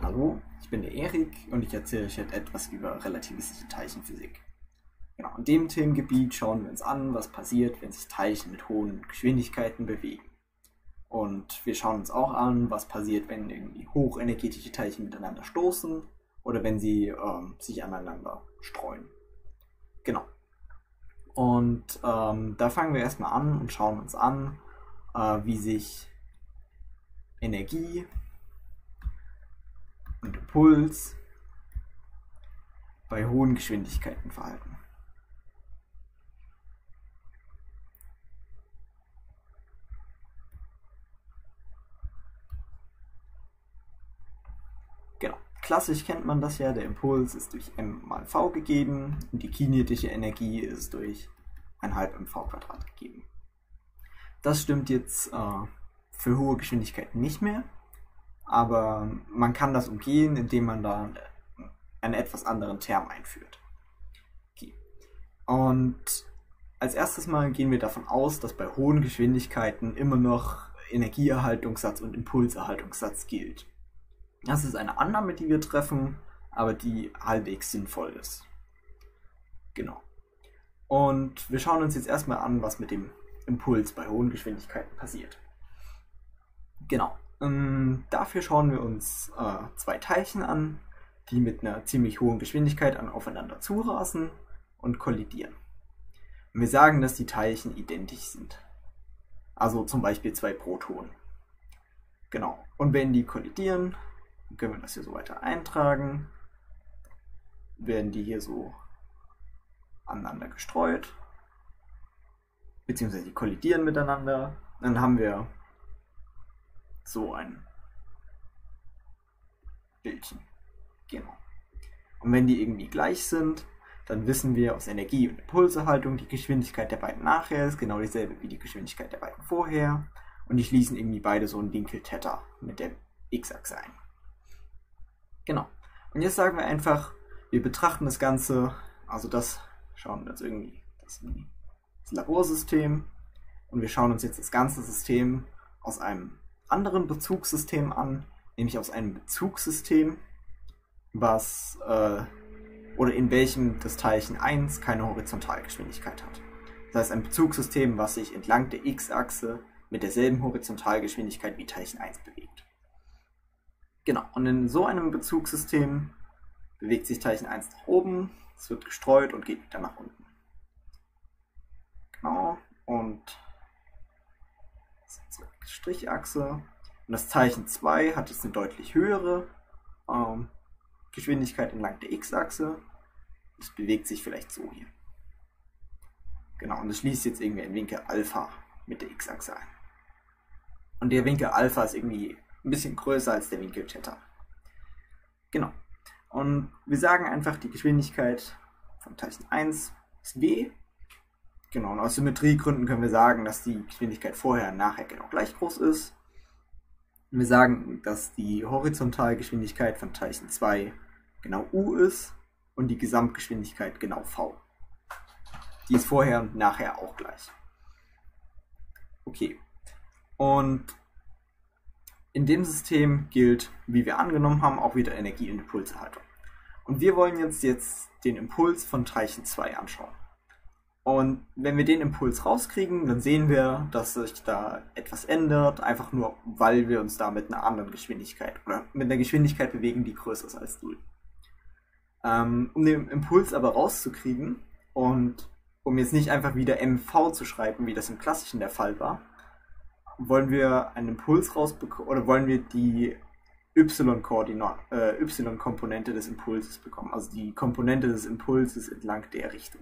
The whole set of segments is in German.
Hallo, ich bin der Erik und ich erzähle euch jetzt etwas über relativistische Teilchenphysik. Genau, in dem Themengebiet schauen wir uns an, was passiert, wenn sich Teilchen mit hohen Geschwindigkeiten bewegen. Und wir schauen uns auch an, was passiert, wenn irgendwie hochenergetische Teilchen miteinander stoßen oder wenn sie sich aneinander streuen. Genau. Und da fangen wir erstmal an und schauen uns an, wie sich Energie und Impuls bei hohen Geschwindigkeiten verhalten. Genau. Klassisch kennt man das ja, der Impuls ist durch m mal v gegeben und die kinetische Energie ist durch 1/2 mv² gegeben. Das stimmt jetzt für hohe Geschwindigkeiten nicht mehr, aber man kann das umgehen, indem man da einen etwas anderen Term einführt. Okay. Und als erstes mal gehen wir davon aus, dass bei hohen Geschwindigkeiten immer noch Energieerhaltungssatz und Impulserhaltungssatz gilt. Das ist eine Annahme, die wir treffen, aber die halbwegs sinnvoll ist. Genau. Und wir schauen uns jetzt erstmal an, was mit dem Impuls bei hohen Geschwindigkeiten passiert. Genau. Dafür schauen wir uns zwei Teilchen an, die mit einer ziemlich hohen Geschwindigkeit aufeinander zurasen und kollidieren. Und wir sagen, dass die Teilchen identisch sind. Also zum Beispiel zwei Protonen. Genau. Und wenn die kollidieren, dann können wir das hier so weiter eintragen. Werden die hier so aneinander gestreut, beziehungsweise die kollidieren miteinander. Dann haben wir so ein Bildchen. Genau. Und wenn die irgendwie gleich sind, dann wissen wir aus Energie- und Impulserhaltung, die Geschwindigkeit der beiden nachher ist genau dieselbe wie die Geschwindigkeit der beiden vorher. Und die schließen irgendwie beide so einen Winkel Theta mit der x-Achse ein. Genau. Und jetzt sagen wir einfach, wir betrachten das Ganze, also das schauen wir uns irgendwie das Laborsystem und wir schauen uns jetzt das ganze System aus einem anderen Bezugssystem an, nämlich aus einem Bezugssystem, was oder in welchem das Teilchen 1 keine Horizontalgeschwindigkeit hat. Das heißt ein Bezugssystem, was sich entlang der x-Achse mit derselben Horizontalgeschwindigkeit wie Teilchen 1 bewegt. Genau, und in so einem Bezugssystem bewegt sich Teilchen 1 nach oben, es wird gestreut und geht wieder nach unten. Genau, und das ist unsere Strichachse. Und das Teilchen 2 hat jetzt eine deutlich höhere Geschwindigkeit entlang der x-Achse. Es bewegt sich vielleicht so hier. Genau, und es schließt jetzt irgendwie einen Winkel Alpha mit der x-Achse ein. Und der Winkel Alpha ist irgendwie ein bisschen größer als der Winkel Theta. Genau. Und wir sagen einfach, die Geschwindigkeit von Teilchen 1 ist v. Genau, und aus Symmetriegründen können wir sagen, dass die Geschwindigkeit vorher und nachher genau gleich groß ist. Und wir sagen, dass die Horizontalgeschwindigkeit von Teilchen 2 genau u ist und die Gesamtgeschwindigkeit genau v. Die ist vorher und nachher auch gleich. Okay. Und in dem System gilt, wie wir angenommen haben, auch wieder Energie- und Impulserhaltung. Und wir wollen jetzt den Impuls von Teilchen 2 anschauen. Und wenn wir den Impuls rauskriegen, dann sehen wir, dass sich da etwas ändert, einfach nur, weil wir uns da mit einer anderen Geschwindigkeit oder mit einer Geschwindigkeit bewegen, die größer ist als 0. Um den Impuls aber rauszukriegen und um jetzt nicht einfach wieder mv zu schreiben, wie das im Klassischen der Fall war, wollen wir einen Impuls rausbekommen oder wollen wir die y-Komponente des Impulses bekommen, also die Komponente des Impulses entlang der Richtung.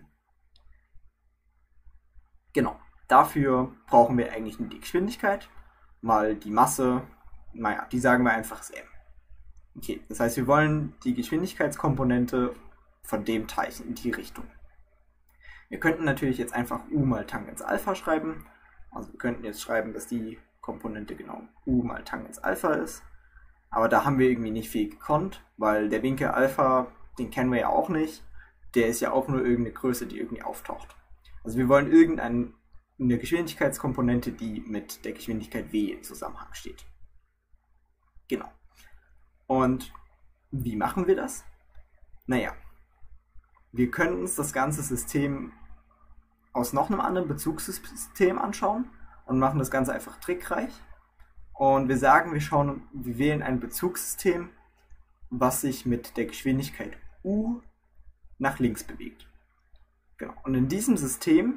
Genau, dafür brauchen wir eigentlich nur die Geschwindigkeit, mal die Masse, naja, die sagen wir einfach ist m. Okay, das heißt, wir wollen die Geschwindigkeitskomponente von dem Teilchen in die Richtung. Wir könnten natürlich jetzt einfach u mal Tangens Alpha schreiben. Also wir könnten jetzt schreiben, dass die Komponente genau u mal Tangens Alpha ist. Aber da haben wir irgendwie nicht viel gekonnt, weil der Winkel Alpha, den kennen wir ja auch nicht. Der ist ja auch nur irgendeine Größe, die irgendwie auftaucht. Also wir wollen irgendeine Geschwindigkeitskomponente, die mit der Geschwindigkeit v in Zusammenhang steht. Genau. Und Wie machen wir das? Naja, wir können uns das ganze System aus noch einem anderen Bezugssystem anschauen und machen das Ganze einfach trickreich. Und wir sagen, wir wählen ein Bezugssystem, was sich mit der Geschwindigkeit u nach links bewegt. Genau. Und in diesem System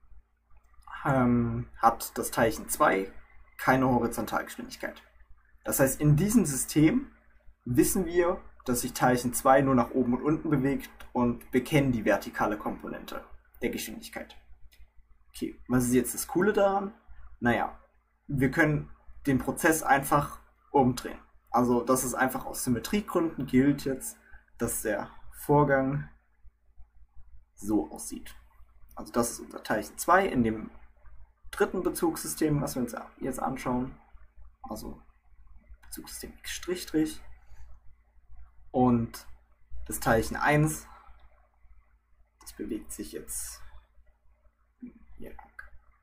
hat das Teilchen 2 keine Horizontalgeschwindigkeit. Das heißt, in diesem System wissen wir, dass sich Teilchen 2 nur nach oben und unten bewegt und wir kennen die vertikale Komponente der Geschwindigkeit. Okay, was ist jetzt das Coole daran? Naja, wir können den Prozess einfach umdrehen. Also, dass es einfach aus Symmetriegründen gilt jetzt, dass der Vorgang so aussieht. Also das ist unser Teilchen 2 in dem dritten Bezugssystem, was wir uns jetzt anschauen. Also Bezugssystem X'. Und das Teilchen 1, das bewegt sich jetzt hier lang.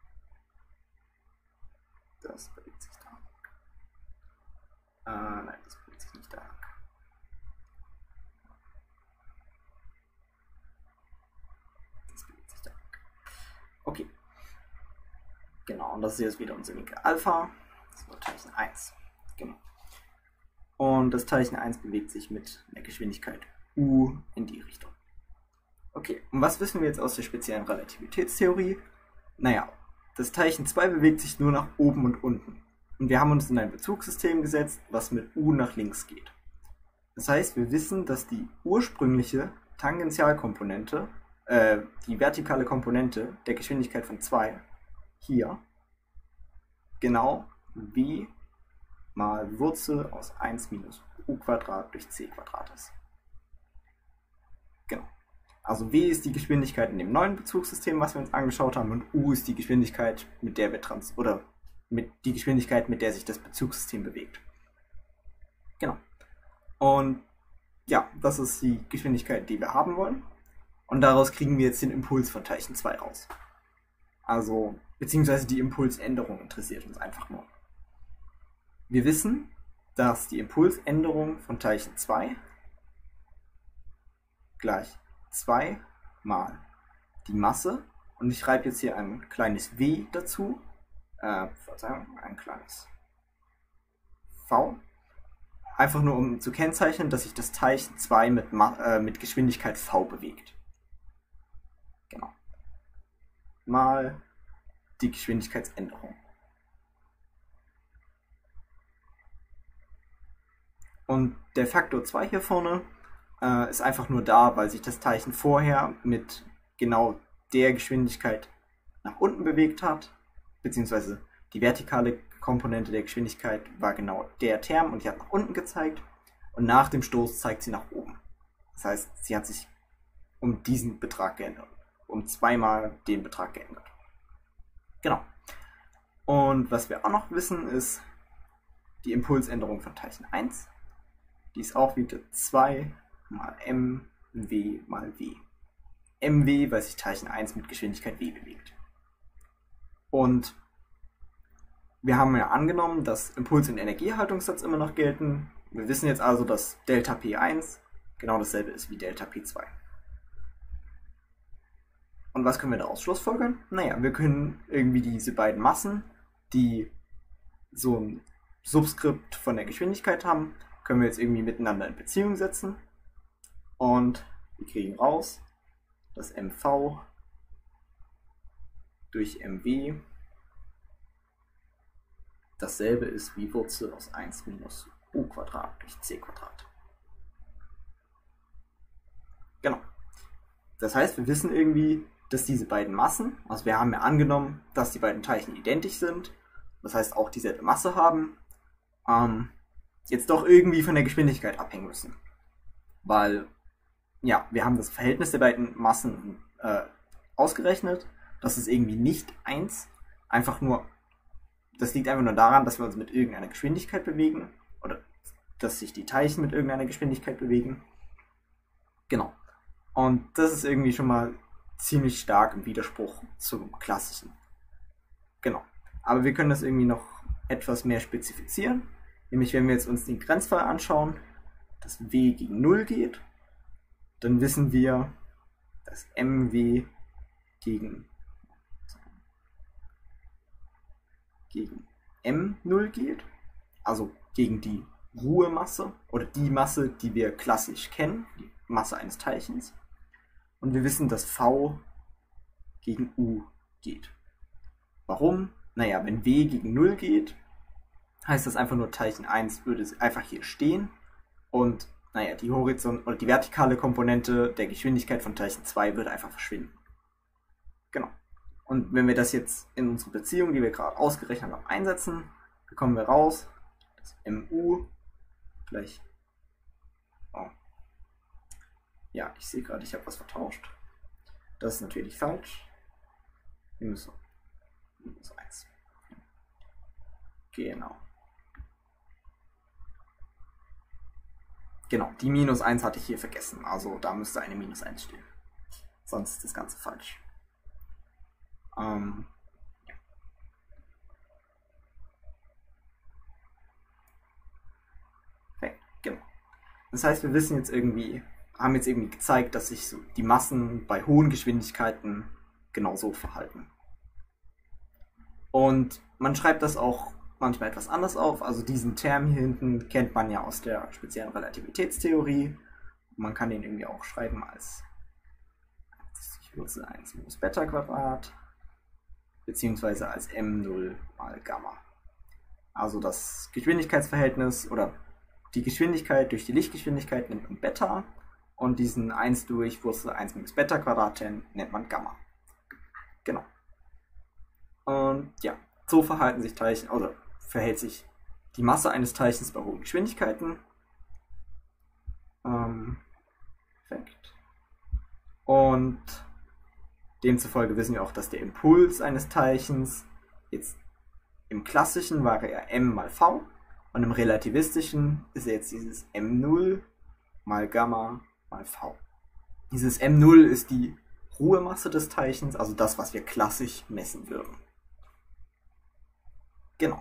Das bewegt sich da lang. Nein, das bewegt sich nicht da lang. Das bewegt sich da lang. Okay. Genau, und das ist jetzt wieder unser Winkel Alpha. Das war Teilchen 1. Genau. Und das Teilchen 1 bewegt sich mit der Geschwindigkeit u in die Richtung. Okay, und was wissen wir jetzt aus der speziellen Relativitätstheorie? Naja, das Teilchen 2 bewegt sich nur nach oben und unten. Und wir haben uns in ein Bezugssystem gesetzt, was mit u nach links geht. Das heißt, wir wissen, dass die ursprüngliche Tangentialkomponente, die vertikale Komponente der Geschwindigkeit von 2 hier genau w mal Wurzel aus 1 minus u² durch c² ist. Genau. Also w ist die Geschwindigkeit in dem neuen Bezugssystem, was wir uns angeschaut haben, und u ist die Geschwindigkeit, mit der wir die Geschwindigkeit, mit der sich das Bezugssystem bewegt. Genau. Und ja, das ist die Geschwindigkeit, die wir haben wollen. Und daraus kriegen wir jetzt den Impuls von Teilchen 2 raus. Also, beziehungsweise die Impulsänderung interessiert uns einfach nur. Wir wissen, dass die Impulsänderung von Teilchen 2 gleich 2 mal die Masse, und ich schreibe jetzt hier ein kleines w dazu, Verzeihung, ein kleines v, einfach nur um zu kennzeichnen, dass sich das Teilchen 2 mit Geschwindigkeit v bewegt. Genau. Mal die Geschwindigkeitsänderung. Und der Faktor 2 hier vorne ist einfach nur da, weil sich das Teilchen vorher mit genau der Geschwindigkeit nach unten bewegt hat, beziehungsweise die vertikale Komponente der Geschwindigkeit war genau der Term und die hat nach unten gezeigt, und nach dem Stoß zeigt sie nach oben. Das heißt, sie hat sich um diesen Betrag geändert, um 2-mal den Betrag geändert. Genau. Und was wir auch noch wissen, ist die Impulsänderung von Teilchen 1. Die ist auch wieder 2 mal mw mal w. mw, weil sich Teilchen 1 mit Geschwindigkeit w bewegt. Und wir haben ja angenommen, dass Impuls- und Energieerhaltungssatz immer noch gelten. Wir wissen jetzt also, dass Delta P1 genau dasselbe ist wie Delta P2. Und was können wir daraus schlussfolgern? Naja, wir können irgendwie diese beiden Massen, die so ein Subskript von der Geschwindigkeit haben, können wir jetzt irgendwie miteinander in Beziehung setzen. Und wir kriegen raus, dass mv durch mw dasselbe ist wie Wurzel aus 1 minus u² durch c². Genau. Das heißt, wir wissen irgendwie, dass diese beiden Massen, also wir haben ja angenommen, dass die beiden Teilchen identisch sind, das heißt auch dieselbe Masse haben, jetzt doch irgendwie von der Geschwindigkeit abhängen müssen. Weil, ja, wir haben das Verhältnis der beiden Massen ausgerechnet. Das ist irgendwie nicht 1. Das liegt einfach nur daran, dass wir uns mit irgendeiner Geschwindigkeit bewegen. Oder dass sich die Teilchen mit irgendeiner Geschwindigkeit bewegen. Genau. Und das ist irgendwie schon mal ziemlich stark im Widerspruch zum klassischen. Genau. Aber wir können das irgendwie noch etwas mehr spezifizieren. Nämlich, wenn wir jetzt uns den Grenzfall anschauen, dass W gegen 0 geht, dann wissen wir, dass mw gegen m0 geht, also gegen die Ruhemasse oder die Masse, die wir klassisch kennen, die Masse eines Teilchens. Und wir wissen, dass V gegen U geht. Warum? Naja, wenn W gegen 0 geht, heißt das einfach nur, Teilchen 1 würde einfach hier stehen und naja, die oder die vertikale Komponente der Geschwindigkeit von Teilchen 2 würde einfach verschwinden. Genau. Und wenn wir das jetzt in unsere Beziehung, die wir gerade ausgerechnet haben, einsetzen, bekommen wir raus, dass mu gleich... Oh. Ja, ich sehe gerade, ich habe was vertauscht. Das ist natürlich falsch. Wir müssen minus 1. Genau. Genau, die minus 1 hatte ich hier vergessen. Also da müsste eine minus 1 stehen. Sonst ist das Ganze falsch. Ja. Okay, genau. Das heißt, wir wissen jetzt haben jetzt irgendwie gezeigt, dass sich so die Massen bei hohen Geschwindigkeiten genauso verhalten. Und man schreibt das auch manchmal etwas anders auf. Also diesen Term hier hinten kennt man ja aus der speziellen Relativitätstheorie. Man kann den irgendwie auch schreiben als Wurzel 1 minus Beta Quadrat beziehungsweise als m0 mal Gamma. Also das Geschwindigkeitsverhältnis oder die Geschwindigkeit durch die Lichtgeschwindigkeit nennt man Beta und diesen 1 durch Wurzel 1 minus Beta Quadrat nennt man Gamma. Genau. Und ja, so verhalten sich Teilchen, oder verhält sich die Masse eines Teilchens bei hohen Geschwindigkeiten. Perfekt. Und demzufolge wissen wir auch, dass der Impuls eines Teilchens jetzt im klassischen war er m mal v und im relativistischen ist er jetzt dieses m0 mal Gamma mal v. Dieses m0 ist die Ruhemasse des Teilchens, also das, was wir klassisch messen würden. Genau.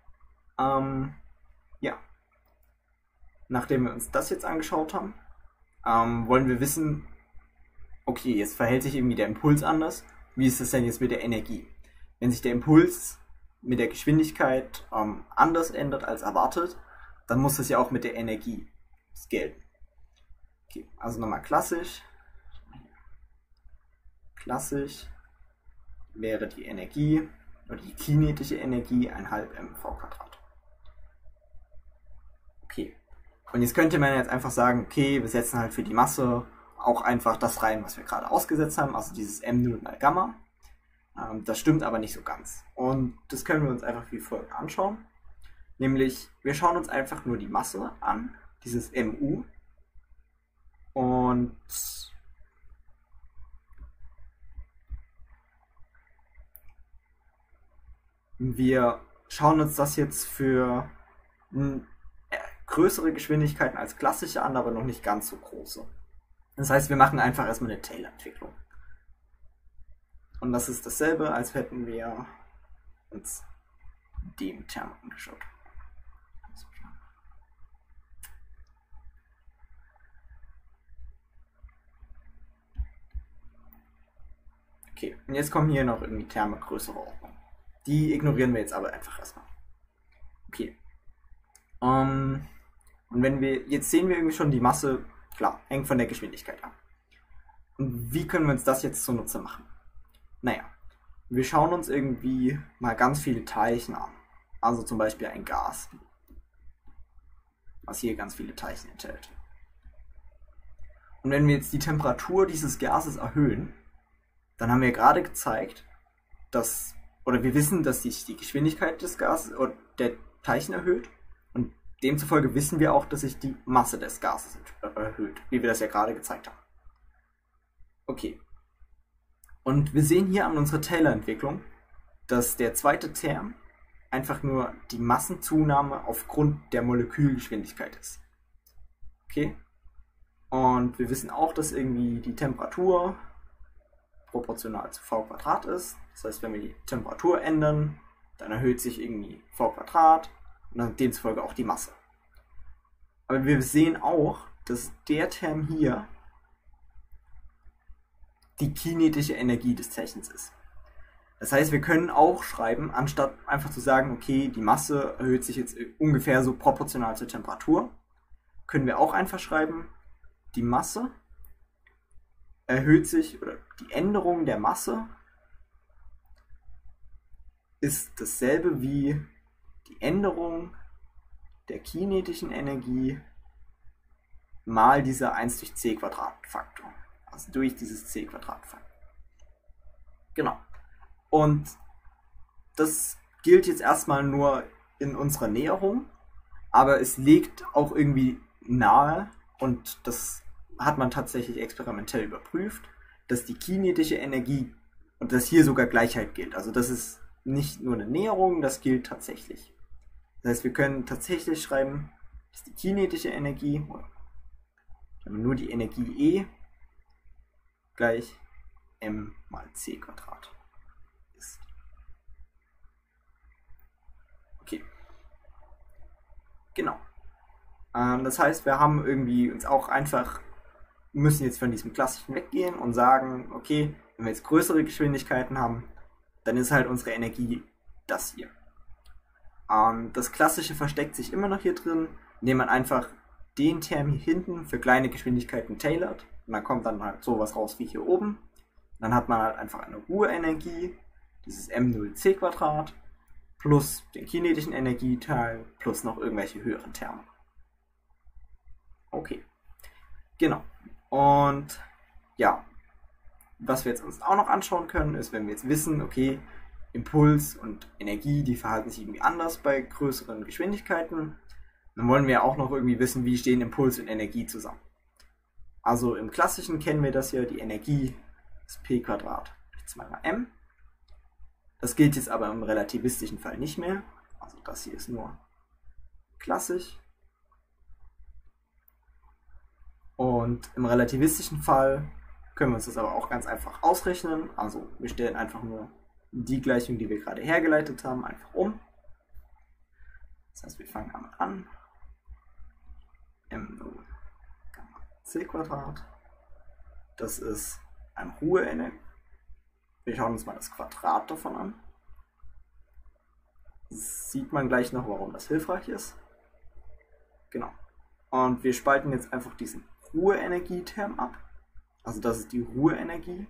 Ja. Nachdem wir uns das jetzt angeschaut haben, wollen wir wissen, okay, jetzt verhält sich irgendwie der Impuls anders. Wie ist es denn jetzt mit der Energie? Wenn sich der Impuls mit der Geschwindigkeit anders ändert als erwartet, dann muss es ja auch mit der Energie gelten. Okay, also nochmal klassisch. Klassisch wäre die Energie oder die kinetische Energie 1/2 mv². Okay. Und jetzt könnte man jetzt einfach sagen, okay, wir setzen halt für die Masse auch einfach das rein, was wir gerade ausgesetzt haben, also dieses m0 mal Gamma. Das stimmt aber nicht so ganz. Und das können wir uns einfach wie folgt anschauen. Nämlich, wir schauen uns einfach nur die Masse an, dieses mu. Und wir schauen uns das jetzt für größere Geschwindigkeiten als klassische an, aber noch nicht ganz so große. Das heißt, wir machen einfach erstmal eine Taylor-Entwicklung. Und das ist dasselbe, als hätten wir uns den Term angeschaut. Okay, und jetzt kommen hier noch irgendwie Terme größerer Ordnung. Die ignorieren wir jetzt aber einfach erstmal. Okay. Und wenn wir, jetzt sehen wir irgendwie schon die Masse, klar, hängt von der Geschwindigkeit ab. Und wie können wir uns das jetzt zunutze machen? Naja, wir schauen uns irgendwie mal ganz viele Teilchen an. Also zum Beispiel ein Gas, was hier ganz viele Teilchen enthält. Und wenn wir jetzt die Temperatur dieses Gases erhöhen, dann haben wir gerade gezeigt, dass, oder wir wissen, dass sich die Geschwindigkeit des Gases oder der Teilchen erhöht. Und demzufolge wissen wir auch, dass sich die Masse des Gases erhöht, wie wir das ja gerade gezeigt haben. Okay. Und wir sehen hier an unserer Taylor-Entwicklung, dass der zweite Term einfach nur die Massenzunahme aufgrund der Molekülgeschwindigkeit ist. Okay? Und wir wissen auch, dass irgendwie die Temperatur proportional zu v² ist. Das heißt, wenn wir die Temperatur ändern, dann erhöht sich irgendwie v² und dann demzufolge auch die Masse. Aber wir sehen auch, dass der Term hier die kinetische Energie des Zeichens ist. Das heißt, wir können auch schreiben, anstatt einfach zu sagen, okay, die Masse erhöht sich jetzt ungefähr so proportional zur Temperatur, können wir auch einfach schreiben, die Masse erhöht sich, oder die Änderung der Masse ist dasselbe wie die Änderung der kinetischen Energie mal dieser 1 durch c Quadrat-Faktor. Also durch dieses c Quadrat-Faktor. Genau. Und das gilt jetzt erstmal nur in unserer Näherung, aber es liegt auch irgendwie nahe, und das hat man tatsächlich experimentell überprüft, dass die kinetische Energie, und dass hier sogar Gleichheit gilt. Also das ist nicht nur eine Näherung, das gilt tatsächlich. Das heißt, wir können tatsächlich schreiben, dass die kinetische Energie, nur die Energie E, gleich m mal c Quadrat ist. Okay. Genau. Das heißt, wir haben irgendwie uns auch einfach, müssen jetzt von diesem klassischen weggehen und sagen, okay, wenn wir jetzt größere Geschwindigkeiten haben, dann ist halt unsere Energie das hier. Das Klassische versteckt sich immer noch hier drin, indem man einfach den Term hier hinten für kleine Geschwindigkeiten tailert. Und dann kommt dann halt sowas raus wie hier oben. Dann hat man halt einfach eine Ruheenergie, dieses m0c Quadrat, plus den kinetischen Energieteil, plus noch irgendwelche höheren Terme. Okay, genau. Und ja, was wir jetzt uns auch noch anschauen können, ist, wenn wir jetzt wissen, okay, Impuls und Energie, die verhalten sich irgendwie anders bei größeren Geschwindigkeiten, dann wollen wir auch noch irgendwie wissen, wie stehen Impuls und Energie zusammen. Also im Klassischen kennen wir das ja, die Energie ist p Quadrat durch 2 mal m. Das gilt jetzt aber im relativistischen Fall nicht mehr. Also das hier ist nur klassisch. Und im relativistischen Fall können wir uns das aber auch ganz einfach ausrechnen. Also wir stellen einfach nur die Gleichung, die wir gerade hergeleitet haben, einfach um. Das heißt, wir fangen damit an. m0 c Quadrat. Das ist eine Ruheenergie. Wir schauen uns mal das Quadrat davon an. Sieht man gleich noch, warum das hilfreich ist. Genau. Und wir spalten jetzt einfach diesen Ruheenergie-Term ab. Also das ist die Ruheenergie.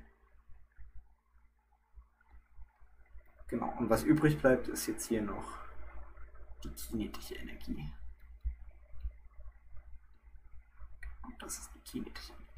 Genau. Und was übrig bleibt, ist jetzt hier noch die kinetische Energie. Und das ist die kinetische Energie.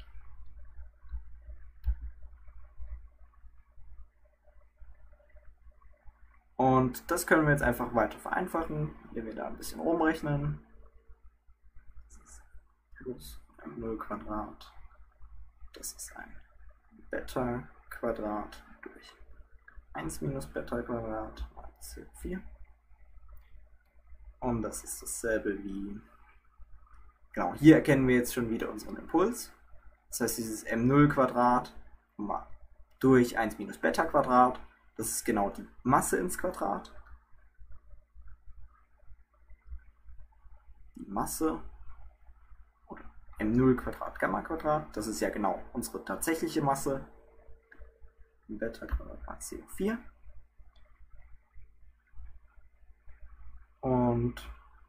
Und das können wir jetzt einfach weiter vereinfachen, indem wir da ein bisschen rumrechnen. Das ist plus m0 Quadrat. Das ist ein Beta Quadrat durch 1 minus Beta Quadrat mal C4. Und das ist dasselbe wie, genau, hier erkennen wir jetzt schon wieder unseren Impuls. Das heißt, dieses m0 Quadrat mal durch 1 minus Beta Quadrat, das ist genau die Masse ins Quadrat. Die Masse oder m0 Quadrat Gamma Quadrat, das ist ja genau unsere tatsächliche Masse. Beta Quadrat mal CO4. Und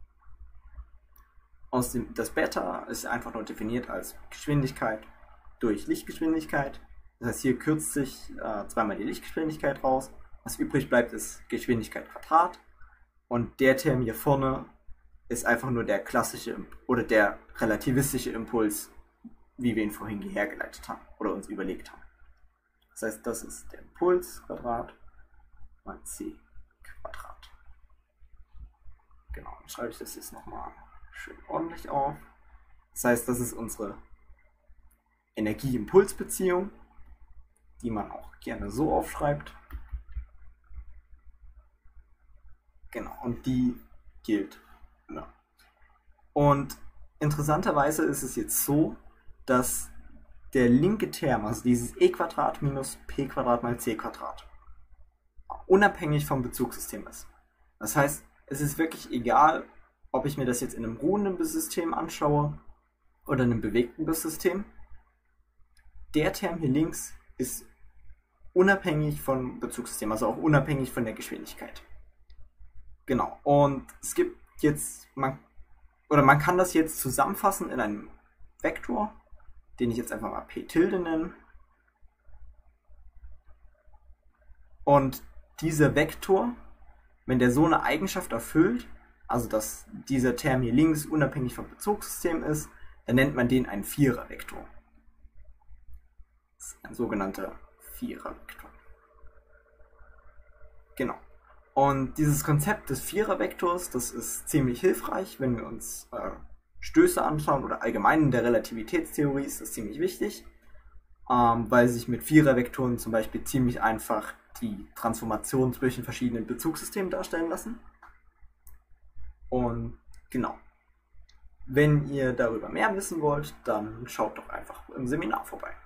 das Beta ist einfach nur definiert als Geschwindigkeit durch Lichtgeschwindigkeit. Das heißt, hier kürzt sich zweimal die Lichtgeschwindigkeit raus. Was übrig bleibt, ist Geschwindigkeit Quadrat. Und der Term hier vorne ist einfach nur der klassische oder der relativistische Impuls, wie wir ihn vorhin hergeleitet haben oder uns überlegt haben. Das heißt, das ist der Impuls Quadrat mal c Quadrat. Genau, dann schreibe ich das jetzt nochmal schön ordentlich auf. Das heißt, das ist unsere Energie-Impuls-Beziehung, die man auch gerne so aufschreibt. Genau, und die gilt. Ja. Und interessanterweise ist es jetzt so, dass der linke Term, also dieses e Quadrat minus p Quadrat mal c Quadrat, unabhängig vom Bezugssystem ist. Das heißt, es ist wirklich egal, ob ich mir das jetzt in einem ruhenden Bussystem anschaue oder in einem bewegten Bussystem, der Term hier links ist unabhängig vom Bezugssystem, also auch unabhängig von der Geschwindigkeit. Genau, und es gibt jetzt, man kann das jetzt zusammenfassen in einem Vektor, den ich jetzt einfach mal p tilde nenne. Und dieser Vektor, wenn der so eine Eigenschaft erfüllt, also dass dieser Term hier links unabhängig vom Bezugssystem ist, dann nennt man den einen Vierervektor. Das ist ein sogenannter Vierervektor. Genau. Und dieses Konzept des Vierervektors, das ist ziemlich hilfreich, wenn wir uns Stöße anschauen oder allgemein in der Relativitätstheorie ist das ziemlich wichtig, weil sich mit Vierervektoren zum Beispiel ziemlich einfach die Transformation zwischen verschiedenen Bezugssystemen darstellen lassen. Und genau, wenn ihr darüber mehr wissen wollt, dann schaut doch einfach im Seminar vorbei.